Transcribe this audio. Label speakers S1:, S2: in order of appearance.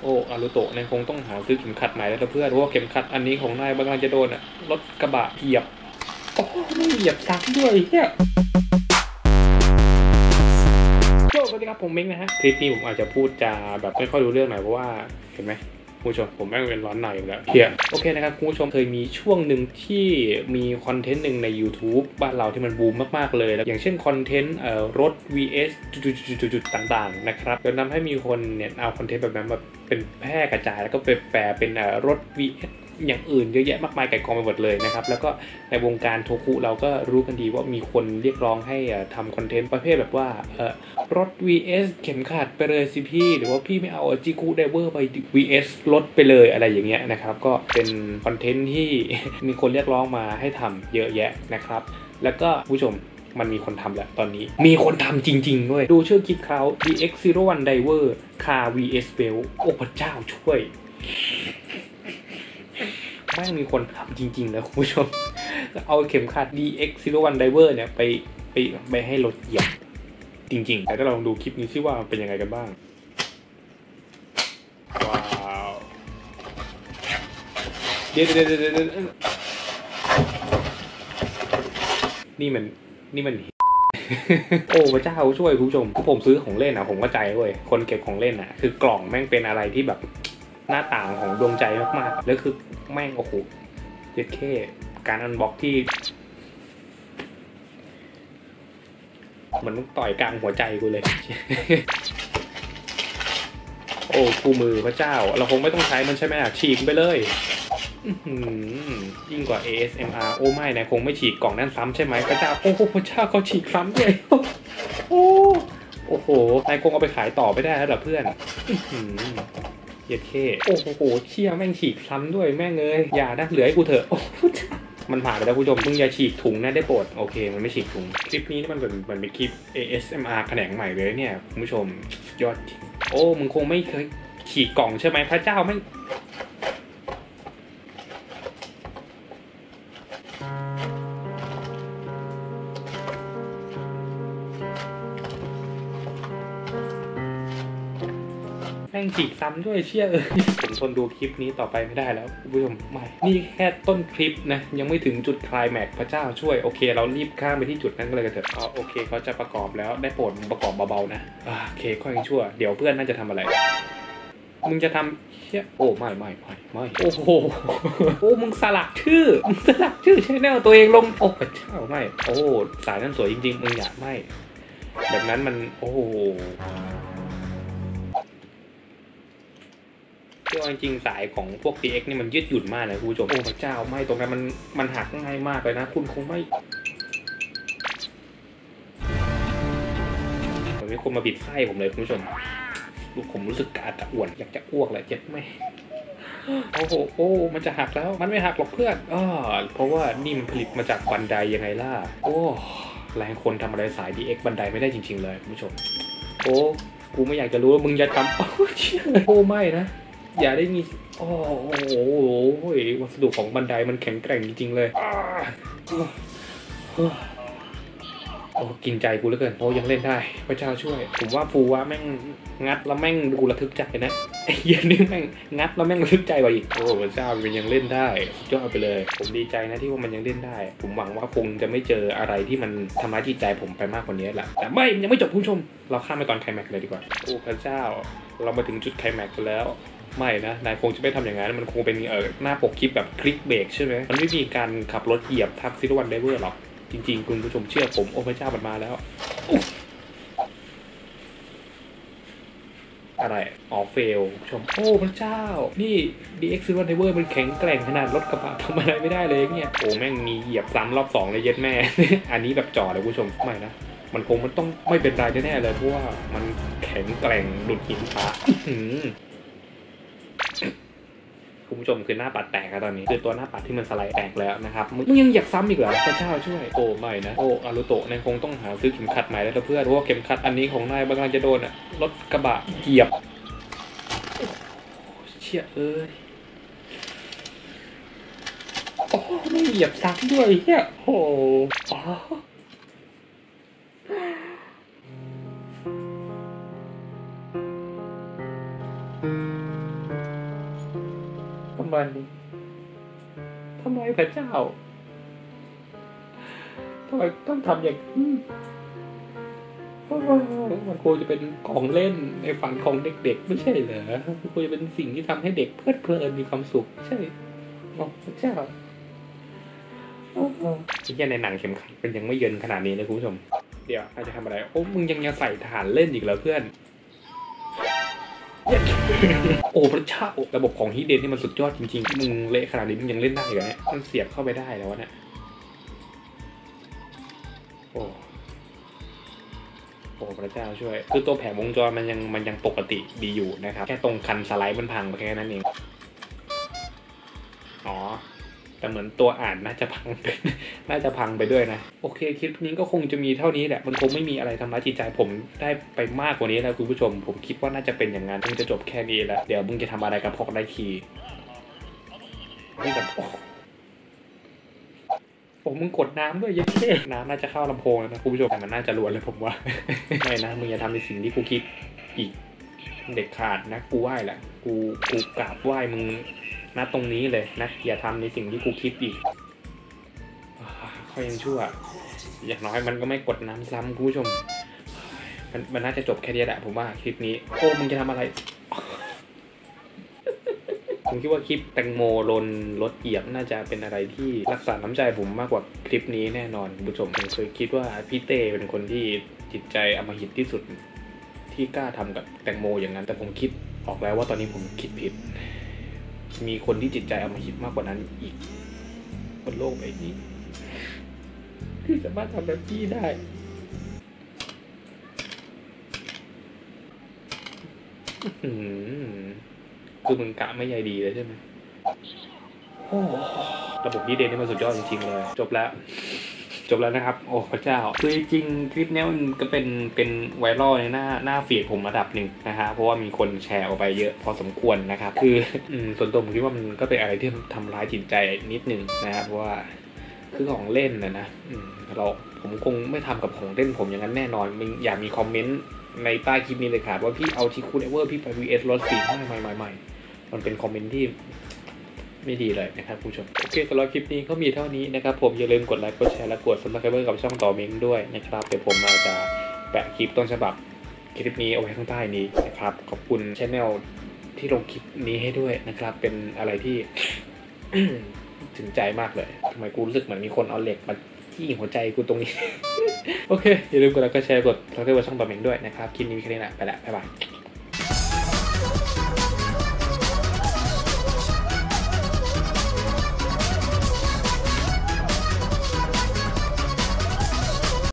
S1: โอ้อารุโตะเนี่ยคงต้องหาซื้อเข็มขัดใหม่แล้วเพื่อนเพราะว่าเข็มขัดอันนี้ของนายกำลังจะโดนรถกระบะเหยียบโอ้ไม่เหยียบซ้ำด้วยเนี่ยสวัสดีครับผมเม้งนะฮะคลิปนี้ผมอาจจะพูดจาแบบไม่ค่อยรู้เรื่องหน่อยเพราะว่าเห็นไหมคุณผู้ชมผมแม่งเป็นร้อนในอยู่แล้วเฮียโอเคนะครับคุณผู้ชมเคยมีช่วงหนึ่งที่มีคอนเทนต์หนึ่งใน YouTube บ้านเราที่มันบูมมากๆเลยแล้วอย่างเช่นคอนเทนต์รถ vs จุดๆต่างๆนะครับจนทำให้มีคนเนี่ยเอาคอนเทนต์แบบนั้นมาเป็นแพร่กระจายแล้วก็ไปแปลเป็นรถ vs อย่างอื่นเยอะแยะมากมายไก่กองไปหมดเลยนะครับแล้วก็ในวงการโทคุเราก็รู้กันดีว่ามีคนเรียกร้องให้ทำคอนเทนต์ประเภทแบบว่ารถ vs เข็มขัดไปเลยสิพี่หรือว่าพี่ไม่เอาจิคุไดเวอร์ไป vs รถไปเลยอะไรอย่างเงี้ยนะครับก็เป็นคอนเทนต์ที่ มีคนเรียกร้องมาให้ทำเยอะแยะนะครับแล้วก็ผู้ชมมันมีคนทำแล้วตอนนี้มีคนทำจริงๆด้วยดูชื่อคลิปเขา DX01 Diver Car vs Bell โอ้พระเจ้าช่วยแม่งมีคนทำจริงๆนะคุณผู้ชมเอาเข็มขัด DX01 Diver เนี่ยไปให้รถเหยียบจริงๆแต่ถ้าเราลองดูคลิปนี้ซิว่าเป็นยังไงกันบ้างว้าวเดี๋ยวนี่มัน โอ้พระเจ้าช่วยคุณผู้ชมคือผมซื้อของเล่นผมเข้าใจเว้ยคนเก็บของเล่นคือกล่องแม่งเป็นอะไรที่แบบหน้าต่างของดวงใจมากๆแล้วคือแม่งโอ้โหเย็ดแค่การอันบ็อกที่เหมือนต่อยกลางหัวใจกูเลย โอ้คู่มือพระเจ้าเราคงไม่ต้องใช้มันใช่ไหมฉีกไปเลยยิ่งกว่า ASMR โอ้ไม่นะคงไม่ฉีกกล่องนั้นซ้ำใช่ไหมพระเจ้าโอ้โหพระเจ้าเขาฉีกซ้ำเลยโอ้โหนายคงเอาไปขายต่อไม่ได้แล้วเหรอเพื่อนเย็ดเข้โอ้โหเชี่ยแม่งฉีกซ้ำด้วยแม่งเลยอย่านะเหลือให้กูเถอะมันผ่านไปแล้วคุณผู้ชมมึงอย่าฉีกถุงนะได้โปรดโอเคมันไม่ฉีกถุงคลิปนี้นี่มันเป็นคลิป ASMR แขนงใหม่เลยเนี่ยคุณผู้ชมยอดจริงโอ้มึงคงไม่เคยฉีกกล่องใช่ไหมพระเจ้าไม่แม่งฉีกซ้ำด้วยเชี่ยผมทนดูคลิปนี้ต่อไปไม่ได้แล้วคุณผู้ชมไม่นี่แค่ต้นคลิปนะยังไม่ถึงจุดไคลแม็กซ์พระเจ้าช่วยโอเคเรารีบข้ามไปที่จุดนั้นก็เลยกันเถอะโอเคเขาจะประกอบแล้วได้โปรดประกอบเบาๆนะโอเคค่อยชั่วเดี๋ยวเพื่อนน่าจะทำอะไรมึงจะทำเชี่ยโอ้ไม่โอ้โหโอ้มึงสลักชื่อชแนลตัวเองลงโอ้พระเจ้าไม่โอ้สายนั้นสวยจริงๆมึงอยากไม่แบบนั้นมันโอ้โหจริงสายของพวก DX นี่มันยืดหยุ่นมากนะคุณผู้ชมโอ้พระเจ้าไม่ตรงนั้นมันหักง่ายมากเลยนะคุณคงไม่ผมมีคนมาบิดไส้ผมเลยคุณผู้ชมผมรู้สึกกระอักกระอ่วนอยากจะอ้วกเลยเจ็บไหมโอ้โหโอ้มันจะหักแล้วมันไม่หักหรอกเพื่อนเพราะว่านี่มันผลิตมาจากบันไดยังไงล่ะโอ้แรงคนทำอะไรสาย DX บันไดไม่ได้จริงๆเลยคุณผู้ชมโอ้กูไม่อยากจะรู้ว่ามึงจะทำโอ้เชี่ยโอ้ไม่นะอย่าได้มีโอ้โหวัสดุของบันไดมันแข็งแกร่งจริงๆเลยโอ้กินใจกูเหลือเกินโอ้ยังเล่นได้พระเจ้าช่วยผมว่าฟูว่าแม่งงัดแล้วแม่งดูระทึกใจนะไอ้เหี้ยนี่แม่งงัดแล้วแม่งระทึกใจกว่าอีกโอ้พระเจ้ามันยังเล่นได้สุดยอดไปเลยผมดีใจนะที่ว่ามันยังเล่นได้ผมหวังว่าคงจะไม่เจออะไรที่มันทำร้ายจิตใจผมไปมากกว่านี้แหละแต่ไม่ยังไม่จบผู้ชมเราข้ามไปก่อนไคลแม็กซ์เลยดีกว่าโอ้พระเจ้าเรามาถึงจุดไคลแม็กซ์แล้วไม่นะนายคงจะไม่ทำอย่างนั้นมันคงเป็นหน้าปกคลิปแบบคลิกเบรกใช่ไหมมันไม่มีการขับรถเหยียบทับ01 Diver หรอกจริงๆคุณผู้ชมเชื่อผมโอ้พระเจ้ามันมาแล้วอะไรเฟลชมโอ้พระเจ้านี่ DX01 Diver มันแข็งแกร่งขนาดรถกระบะทำอะไรไม่ได้เลยเนี่ยโอ้แม่งมีเหยียบซ้ำรอบ2เลยเย็ดแม่ อันนี้แบบจ่อเลยผู้ชมไม่นะมันต้องไม่เป็นไรแน่ๆเลยเพราะว่ามันแข็งแกร่งดุดหินผาคุณผู้ชมคือหน้าปัดแตกแล้วตอนนี้คือตัวหน้าปัดที่มันสไลด์แตกแล้วนะครับมึงยังอยากซ้ำอีกเหรอพระเจ้าช่วยโอ้ไม่นะโอ้อารุโตะเนี่ยคงต้องหาซื้อเข็มขัดใหม่แล้วเพื่อนเพราะว่าเข็มขัดอันนี้ของนายกำลังจะโดนรถกระบะเหยียบเชี่ยเอ้ยโอ้ไม่เหยียบซ้ำด้วยเนี่ยโอ้ำไมพระเจ้าทำไมต้องทำอย่างนี้มันควรจะเป็นของเล่นในฝันของเด็กๆไม่ใช่เหรอมันควรจะเป็นสิ่งที่ทำให้เด็กเพลิดเพลินมีความสุขใช่พระเจ้าที่แค่ในหนังเข็มขัดเป็นยังไม่เย็นขนาดนี้เลยคุณผู้ชมเดี๋ยวอาจจะทำอะไรโอ้มึงยังใส่ฐานเล่นอีกเหรอเพื่อนโอ้พระเจ้าระบบของฮีเดนนี่มันสุดยอดจริงๆมึงเละขนาดนี้มึงยังเล่นได้เหรอเนี่ยมันเสียบเข้าไปได้แล้วเนี่ยโอ้พระเจ้าช่วยคือตัวแผงวงจรมันยังปกติดีอยู่นะครับแค่ตรงคันสไลด์มันพังไปแค่นั้นเองอ๋อแต่เหมือนตัวอ่านน่าจะพังไปด้วยนะโอเคคลิปนี้ก็คงจะมีเท่านี้แหละมันคงไม่มีอะไรทำร้ายจิตใจผมได้ไปมากกว่านี้แล้วคุณผู้ชมผมคิดว่าน่าจะเป็นอย่างนั้นคงจะจบแค่นี้แล้วเดี๋ยวมึงจะทำอะไรกับพอกได้คีย์ไม่กับโอ้มึงกดน้ำด้วยเย้น้ำน่าจะเข้าลำโพงนะคุณผู้ชมแต่มันน่าจะล้วนเลยผมว่าไม่นะมึงอย่าทำในสิ่งที่กูคิดอีกเด็ดขาดนะกูไหว้แหละกูกราบไหว้มึงนะตรงนี้เลยนะอย่าทำในสิ่งที่กูคิดอีกเขายังชั่วอย่างน้อยมันก็ไม่กดน้ำซ้ำคุณผู้ชมมันน่าจะจบแค่นี้แหละผมว่าคลิปนี้โอ้มึงจะทำอะไรผมคิดว่าคลิปแตงโมลนรถเหยียบน่าจะเป็นอะไรที่รักษาน้ำใจผมมากกว่าคลิปนี้แน่นอนคุณผู้ชมผมเคยคิดว่าพี่เต้เป็นคนที่จิตใจอำมหิตที่สุดที่กล้าทำกับแตงโมอย่างนั้นแต่ผมคิดออกแล้วว่าตอนนี้ผมคิดผิดมีคนที่จิตใจอำมหิตมากกว่านั้นอีกบนโลกใบนี้ที่สามารถทำแบบพี่ได้คือมึงกะไม่ใยดีเลยใช่ไหมโอ้ระบบดีเดนนี่มันสุดยอดจริงๆเลยจบแล้วนะครับโอ้พระเจ้าคือจริงคลิปนี้มันก็เป็นไวรัลในหน้าฟีดผมระดับหนึ่งนะฮะเพราะว่ามีคนแชร์ออกไปเยอะพอสมควรนะครับคือส่วนตัวผมคิดว่ามันก็เป็นอะไรที่ทำร้ายจิตใจนิดนึงนะครับเพราะว่าคือของเล่นนะผมคงไม่ทำกับของเล่นผมอย่างนั้นแน่นอนมึงอย่ามีคอมเมนต์ในใต้คลิปนี้เลยครับว่าพี่เอาที่คูลเอเวอร์พี่ไป VS รถสีไม่มันเป็นคอมเมนต์ที่ไม่ดีเลยนะครับผู้ชมโอเคสำหรับคลิปนี้ก็มีเท่านี้นะครับผมอย่าลืมกดไลค์กดแชร์และกด Subscribe กับช่องต่อเม้งด้วยนะครับเดี๋ยวผมอาจจะแปะคลิปต้นฉบับคลิปนี้เอาไว้ข้างใต้นี้นะครับขอบคุณช่องที่ลงคลิปนี้ให้ด้วยนะครับเป็นอะไรที่ ถึงใจมากเลยทำไมกูรู้สึกเหมือนมีคนเอาเหล็กมาที่หัวใจกูตรงนี้ โอเคอย่าลืมกดไลค์กดแชร์กด Subscribe ช่องต่อเม้งด้วยนะครับคลิปนี้มีแค่นี้แหละไปละบ๊ายบาย